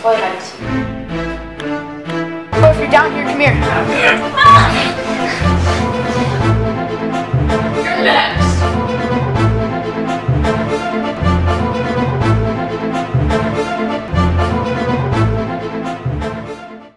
toilet. Oh, if you're down here, come here. You're